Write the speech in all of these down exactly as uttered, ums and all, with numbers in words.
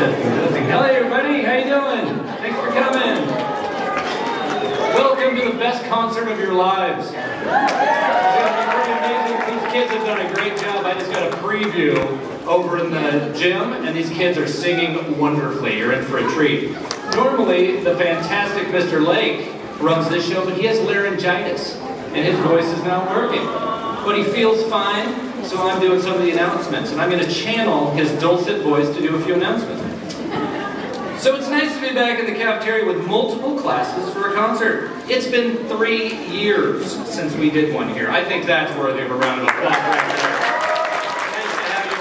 Testing, testing. Hello, everybody. How you doing? Thanks for coming. Welcome to the best concert of your lives. It's going to be pretty amazing. These kids have done a great job. I just got a preview over in the gym, and these kids are singing wonderfully. You're in for a treat. Normally, the fantastic Mister Lake runs this show, but he has laryngitis, and his voice is not working. But he feels fine. So I'm doing some of the announcements, and I'm going to channel his dulcet voice to do a few announcements. So it's nice to be back in the cafeteria with multiple classes for a concert. It's been three years since we did one here. I think that's worthy of a round of applause right there. Nice to have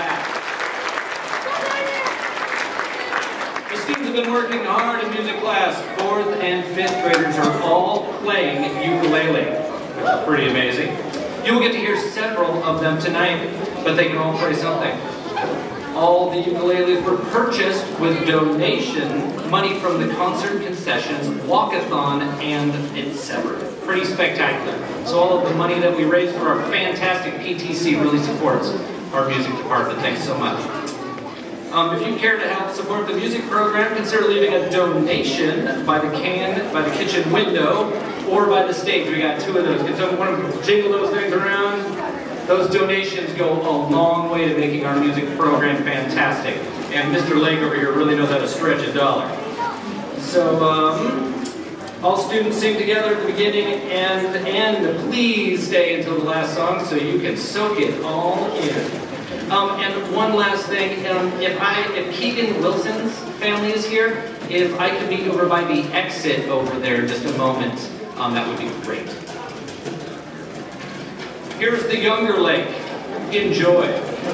you all back. The students have been working hard in music class. Fourth and fifth graders are all playing ukulele, which is pretty amazing. You will get to hear several of them tonight, but they can all play something. All the ukuleles were purchased with donation money from the concert concessions, walkathon, and et cetera. Pretty spectacular. So all of the money that we raised for our fantastic P T C really supports our music department. Thanks so much. Um, if you care to help support the music program, consider leaving a donation by the can, by the kitchen window, or by the stage. We got two of those. Can someone want to jiggle those things around? Those donations go a long way to making our music program fantastic. And Mister Lake over here really knows how to stretch a dollar. So, um, all students sing together at the beginning and end. Please stay until the last song so you can soak it all in. Um, and one last thing, um, if I, if Keegan Wilson's family is here, if I could meet over by the exit over there in just a moment, um, that would be great. Here's the younger Lake. Enjoy.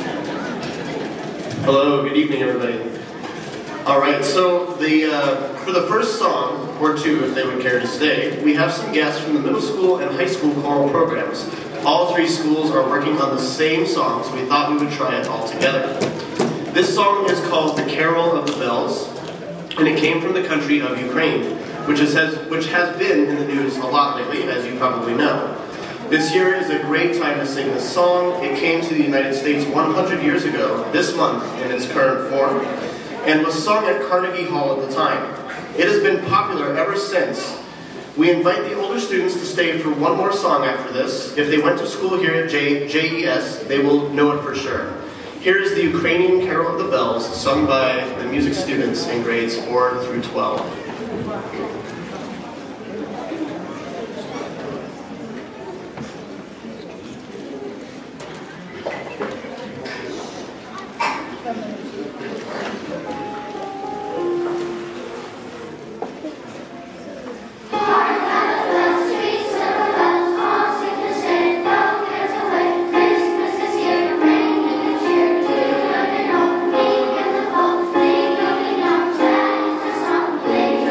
Hello, good evening, everybody. All right, so the uh, for the first song, or two if they would care to stay, we have some guests from the middle school and high school choral programs. All three schools are working on the same song, so we thought we would try it all together. This song is called The Carol of the Bells, and it came from the country of Ukraine, which, is, has, which has been in the news a lot lately, as you probably know. This year is a great time to sing this song. It came to the United States one hundred years ago, this month, in its current form, and was sung at Carnegie Hall at the time. It has been popular ever since. We invite the older students to stay for one more song after this. If they went to school here at J E S, they will know it for sure. Here is the Ukrainian Carol of the Bells, sung by the music students in grades four through twelve. Thank you.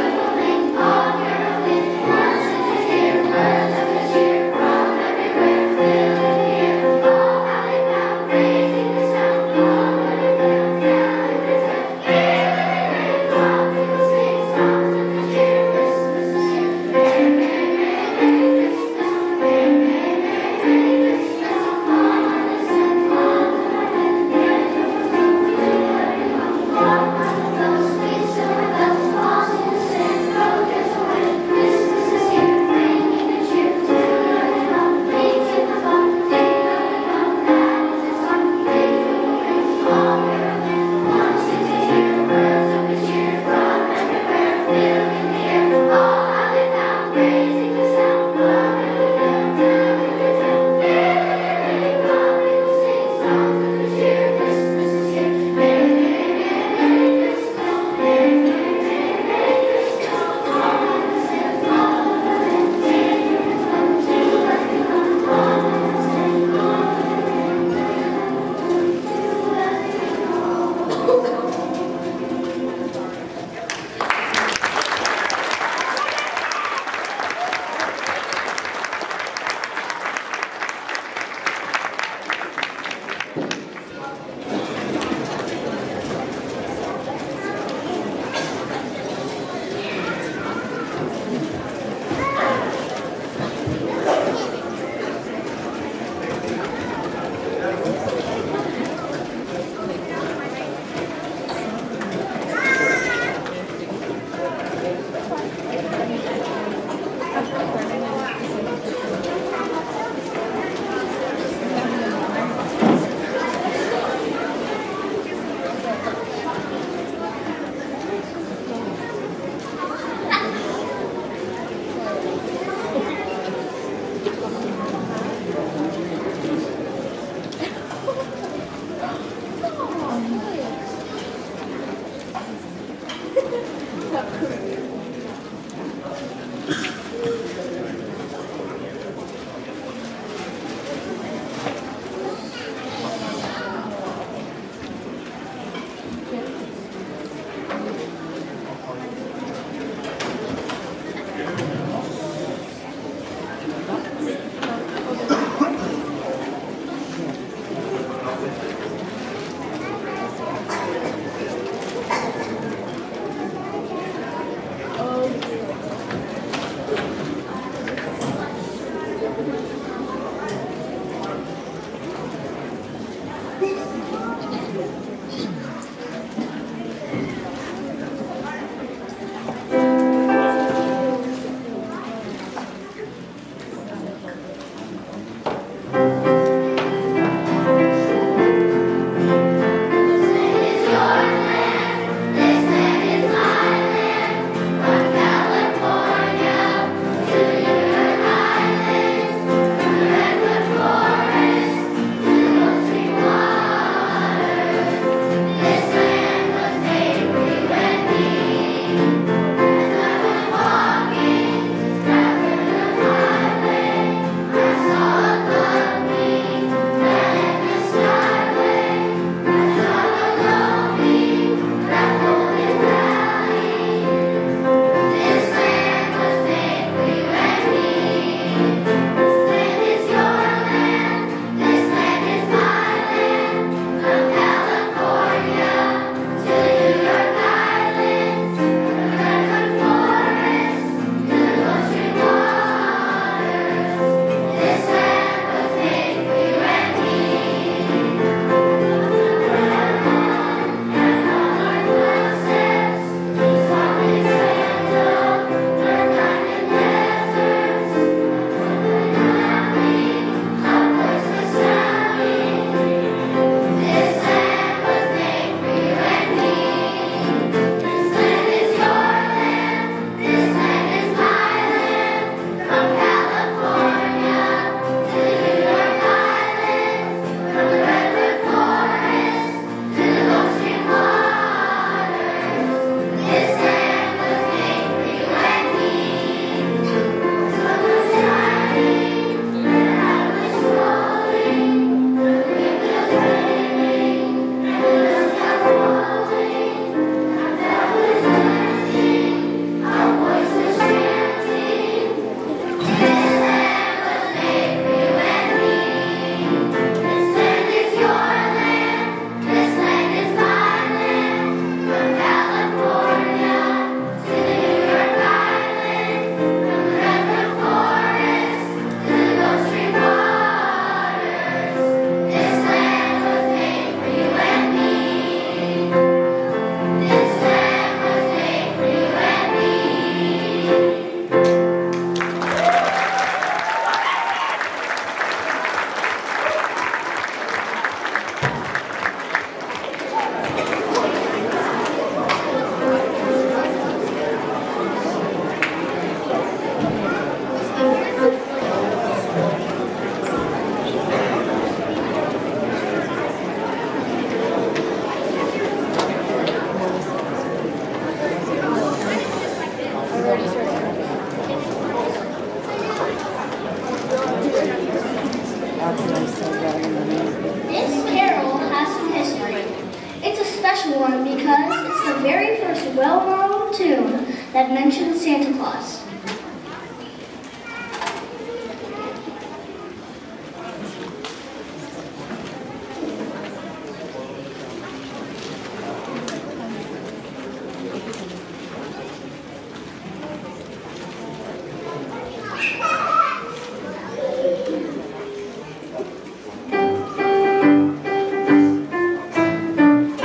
one because it's the very first well-known tune that mentions Santa Claus.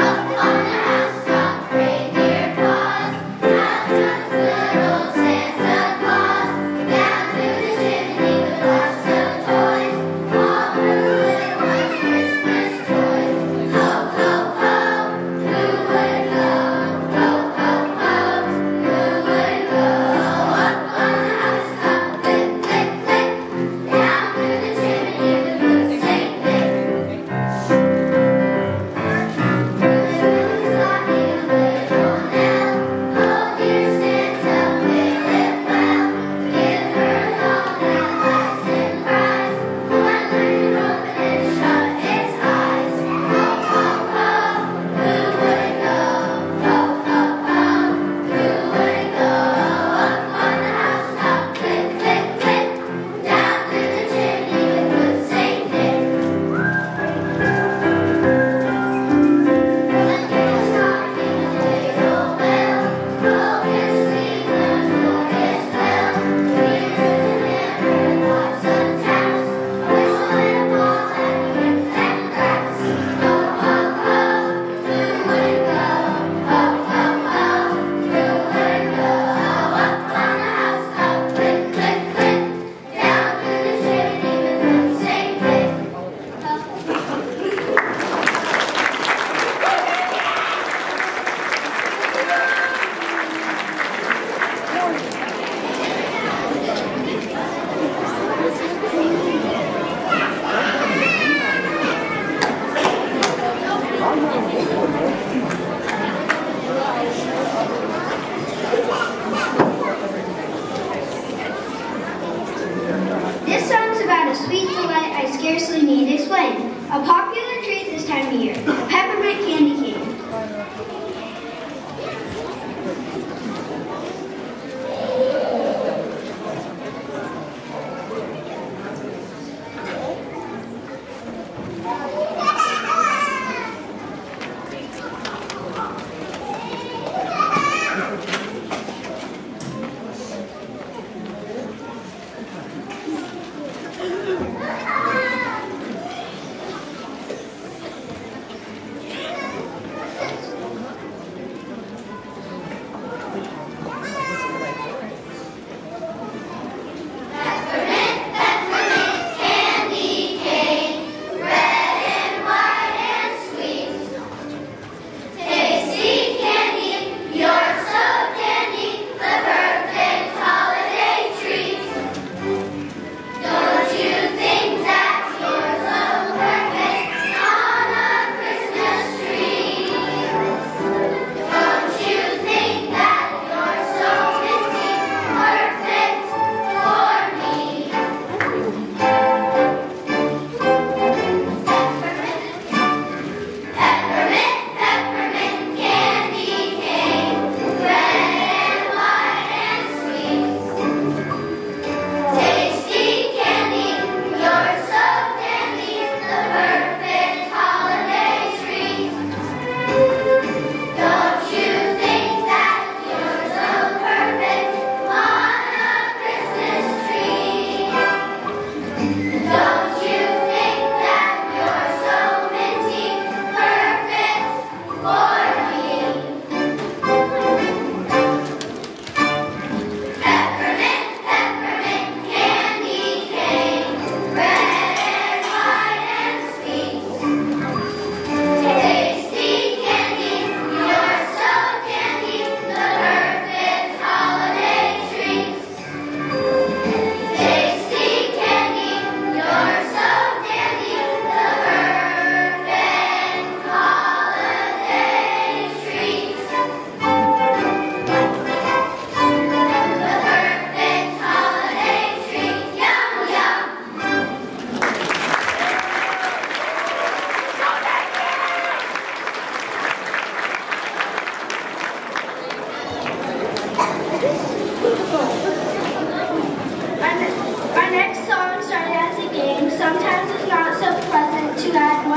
Little Santa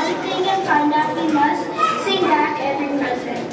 think and find out we must sing back every present.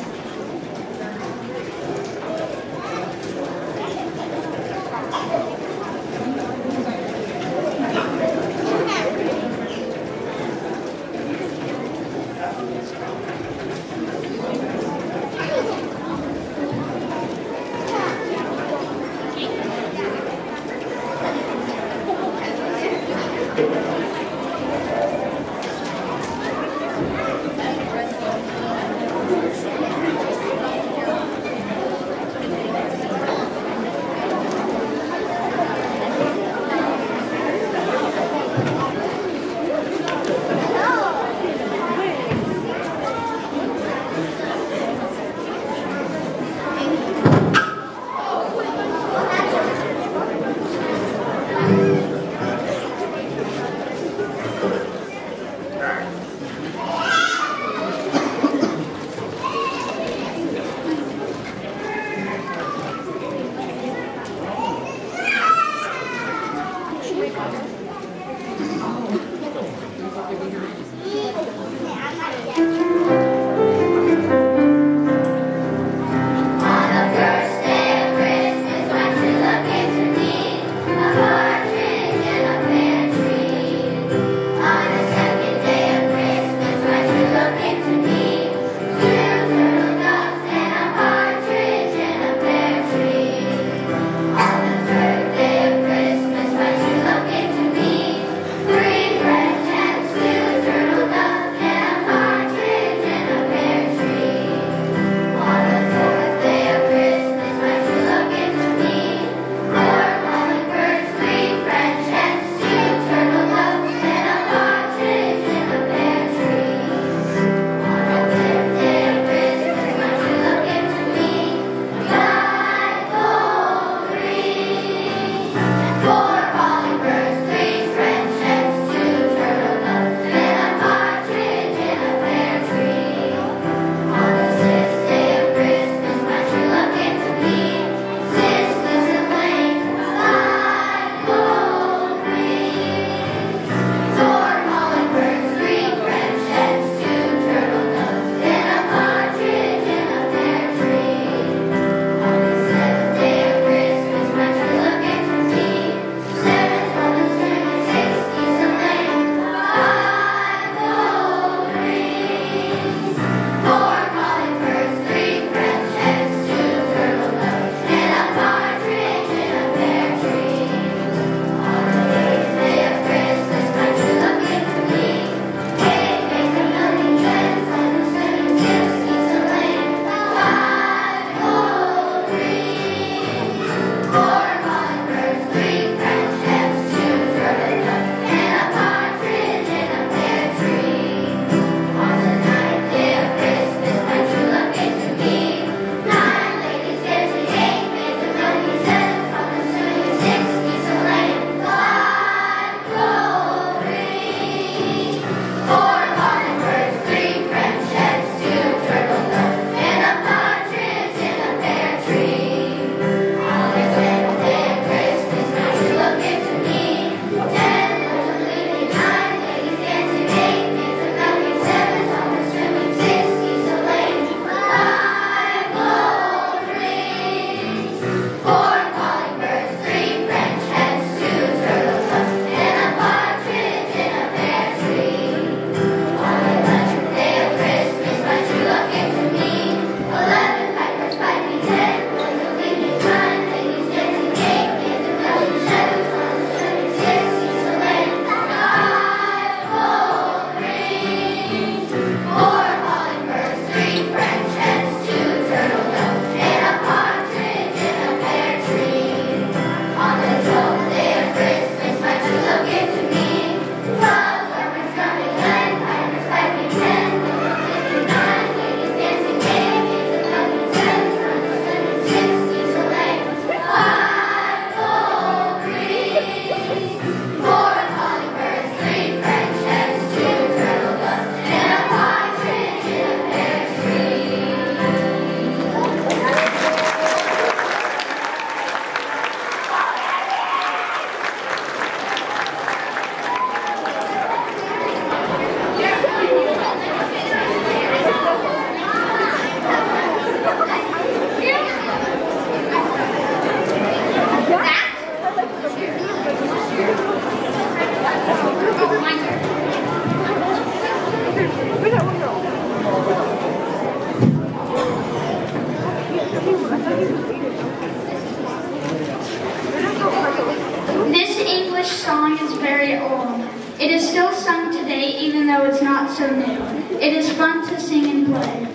not so new. It is fun to sing and play.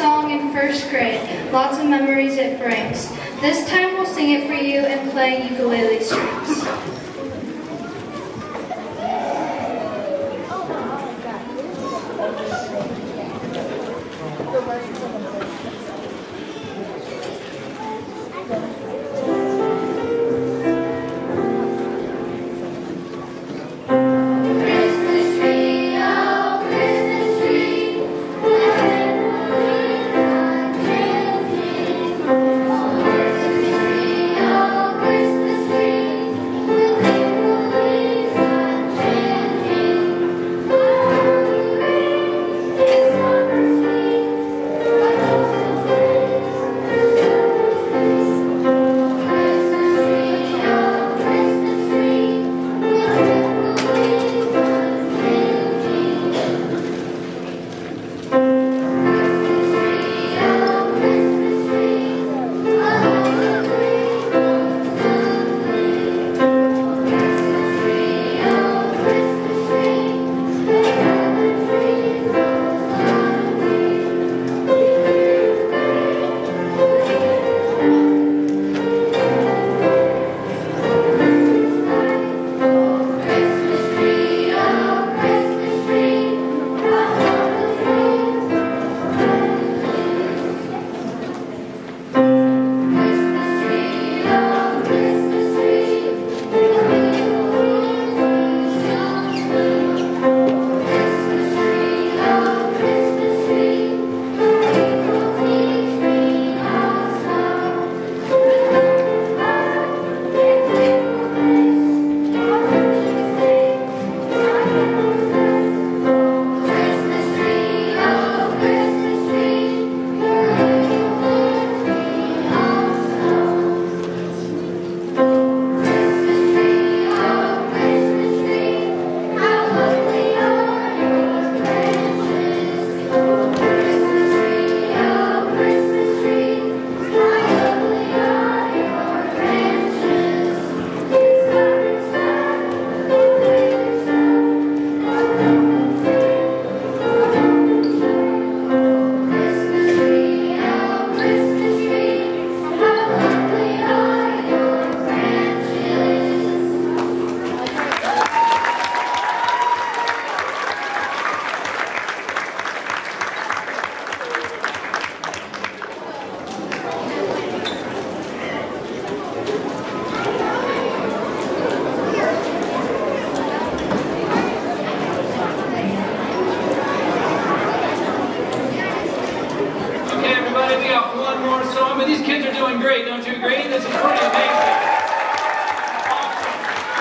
song in first grade. Lots of memories it brings. This time we'll sing it for you and play ukulele strings. These kids are doing great, don't you agree? This is pretty amazing. Awesome.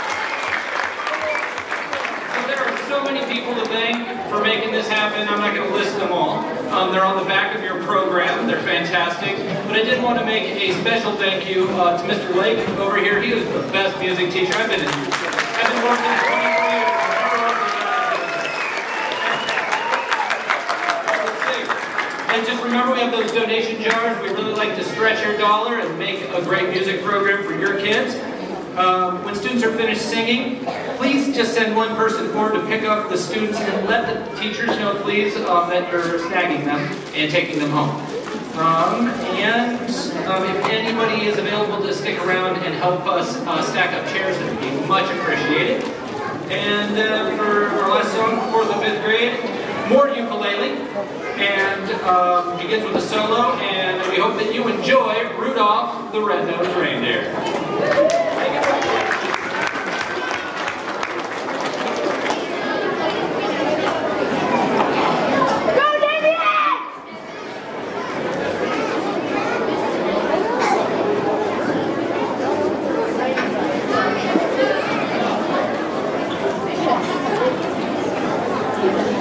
So there are so many people to thank for making this happen. I'm not going to list them all. Um, they're on the back of your program. They're fantastic. But I did want to make a special thank you uh, to Mister Lake over here. He was the best music teacher I've been in. I've been working twenty-four years. And just remember, we have those donation jars. We really like to stretch your dollar and make a great music program for your kids. Um, when students are finished singing, please just send one person forward to pick up the students and let the teachers know, please, um, that you're snagging them and taking them home. Um, and um, if anybody is available to stick around and help us uh, stack up chairs, it would be much appreciated. And uh, for our last song, fourth and fifth grade, more ukulele, and um, begins with a solo, and we hope that you enjoy Rudolph the Red-Nosed Reindeer. Thank you.